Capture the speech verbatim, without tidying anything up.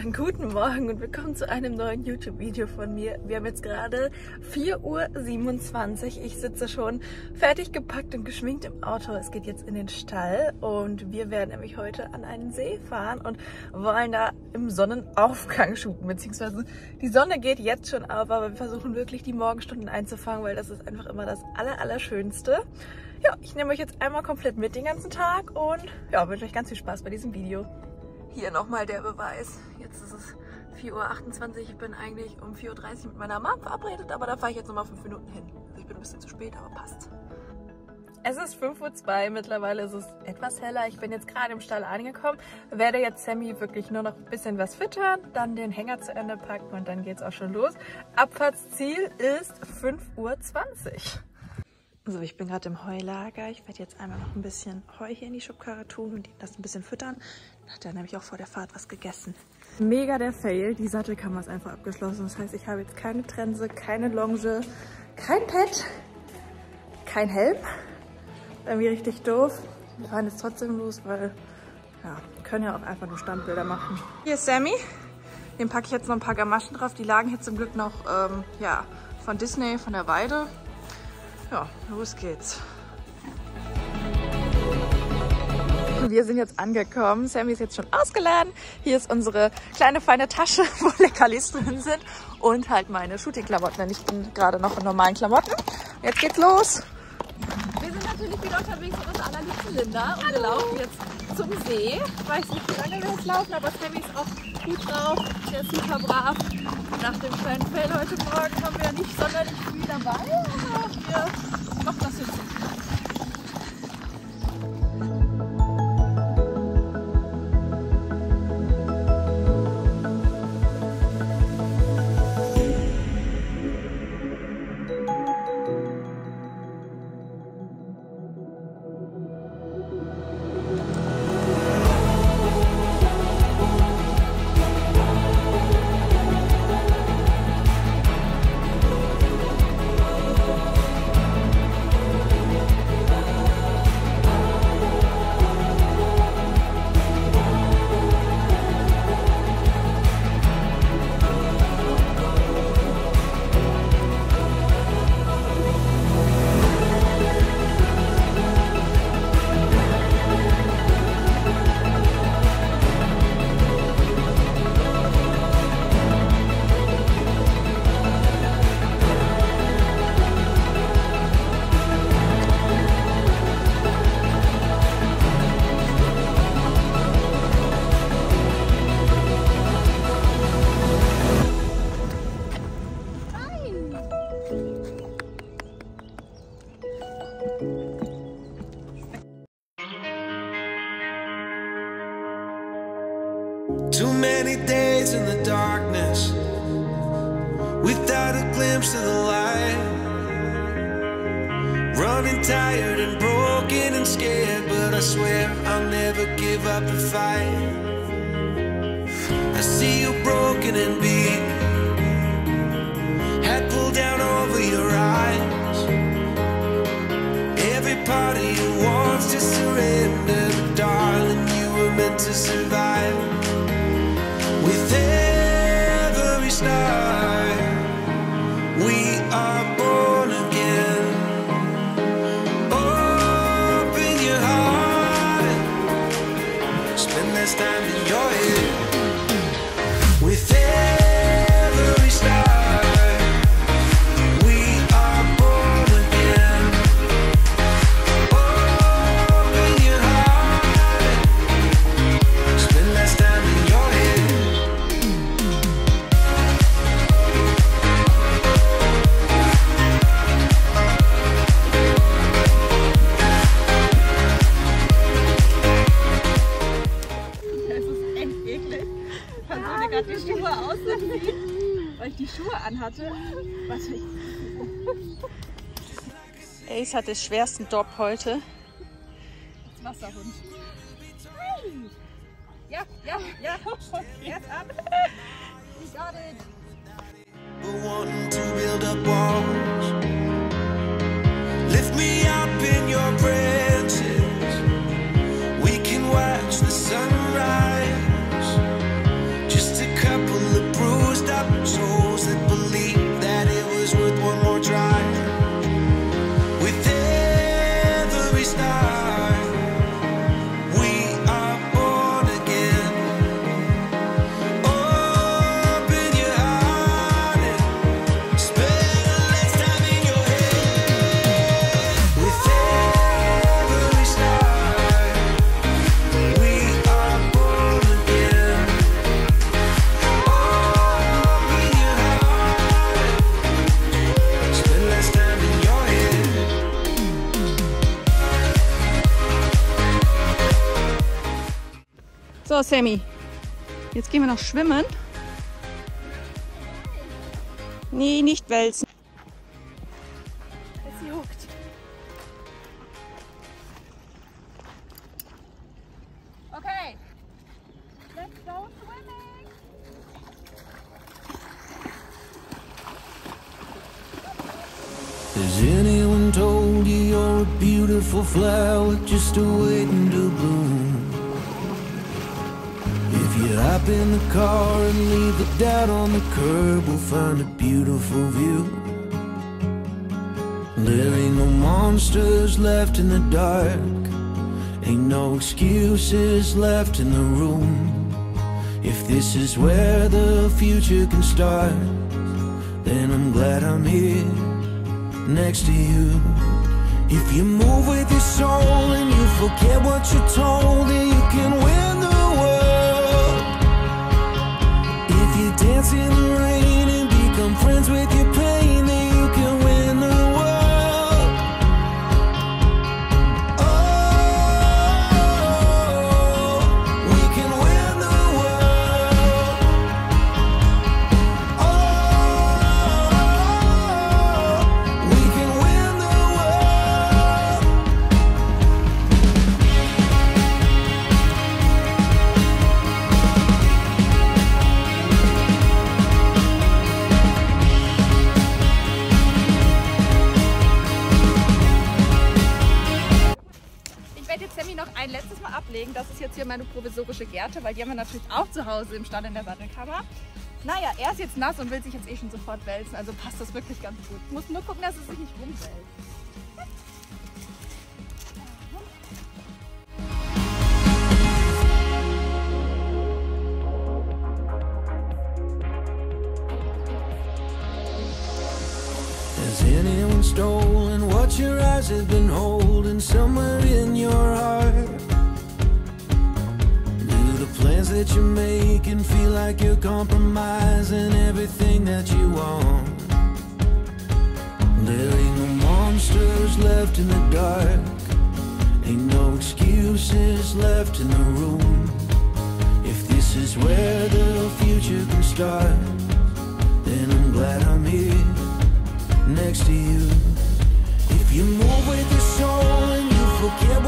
Guten Morgen und willkommen zu einem neuen YouTube-Video von mir. Wir haben jetzt gerade vier Uhr siebenundzwanzig. Ich sitze schon fertig gepackt und geschminkt im Auto. Es geht jetzt in den Stall und wir werden nämlich heute an einen See fahren und wollen da im Sonnenaufgang shooten. Beziehungsweise die Sonne geht jetzt schon auf, aber wir versuchen wirklich die Morgenstunden einzufangen, weil das ist einfach immer das Aller, Allerschönste. Ja, ich nehme euch jetzt einmal komplett mit den ganzen Tag und ja, wünsche euch ganz viel Spaß bei diesem Video. Hier nochmal der Beweis. Jetzt ist es vier Uhr achtundzwanzig. Ich bin eigentlich um vier Uhr dreißig mit meiner Mom verabredet, aber da fahre ich jetzt nochmal fünf Minuten hin. Also ich bin ein bisschen zu spät, aber passt. Es ist fünf Uhr zwei, mittlerweile ist es etwas heller. Ich bin jetzt gerade im Stall angekommen, werde jetzt Sammy wirklich nur noch ein bisschen was füttern, dann den Hänger zu Ende packen und dann geht es auch schon los. Abfahrtsziel ist fünf Uhr zwanzig. So, ich bin gerade im Heulager. Ich werde jetzt einmal noch ein bisschen Heu hier in die Schubkarre tun und ihm das ein bisschen füttern. Dann hat er nämlich auch vor der Fahrt was gegessen. Mega der Fail. Die Sattelkammer ist einfach abgeschlossen. Das heißt, ich habe jetzt keine Trense, keine Longe, kein Pad, kein Helm. Irgendwie richtig doof. Wir fahren jetzt trotzdem los, weil ja, wir können ja auch einfach nur Standbilder machen. Hier ist Sammy. Dem packe ich jetzt noch ein paar Gamaschen drauf. Die lagen hier zum Glück noch ähm, ja, von Disney, von der Weide. Ja, los geht's. Wir sind jetzt angekommen. Sammy ist jetzt schon ausgeladen. Hier ist unsere kleine feine Tasche, wo Leckerlis drin sind. Und halt meine Shooting-Klamotten. Denn ich bin gerade noch in normalen Klamotten. Jetzt geht's los. Wir sind natürlich wieder unterwegs mit unserer allerliebsten Linda. Und wir laufen jetzt zum See. Ich weiß nicht, wie lange wir jetzt laufen, aber Sammy ist auch gut drauf. Der ist super brav. Nach dem kleinen Fail heute Morgen haben wir ja nicht sonderlich viel dabei. Aber wir machen das jetzt. Too many days in the darkness without a glimpse of the light. Running tired and broken and scared, but I swear I'll never give up the fight. I see you broken and beat, head pulled down over your eyes. Every part of you wants to surrender, but darling, you were meant to survive. With every star, we are born again. Open your heart, spend less time in your head. With every star, we are born again. Open your heart, spend less time in your head. Die Schuhe ausziehen, weil ich die Schuhe anhatte. Warte, ich... Ace hat den schwersten Job heute. Das Wasserhund. Hey. Ja, ja, ja. Erst ab. Ich got it. We're wanting to build up walls. Lift me up in your branches. We can watch the sunrise. Just to So, Sammy. Jetzt gehen wir noch schwimmen. Nee, nicht wälzen. Es juckt. Okay. Let's go swimming. Has anyone told you you're a beautiful flower just waiting to bloom? If you hop in the car and leave the doubt on the curb, we'll find a beautiful view. There ain't no monsters left in the dark, ain't no excuses left in the room. If this is where the future can start, then I'm glad I'm here next to you. If you move with your soul and you forget what you're told, then you can win the world. If you dance in the rain and become friends with your pain, then you can win the world. Oh, we can win the world. Oh, we can win the world. Ich werde jetzt Sammy noch ein letztes Mal ablegen. Das ist jetzt hier meine provisorische Gerte, weil die haben wir natürlich auch zu Hause im Stall in der Sattelkammer. Naja, er ist jetzt nass und will sich jetzt eh schon sofort wälzen, also passt das wirklich ganz gut. Ich muss nur gucken, dass es sich nicht rumwälzt. Has anyone stolen what your eyes have been holding somewhere in your heart? Do the plans that you're making feel like you're compromising everything that you want? There ain't no monsters left in the dark, ain't no excuses left in the room. If this is where the future can start, then I'm glad I'm here next to you. If you move with your soul and you forget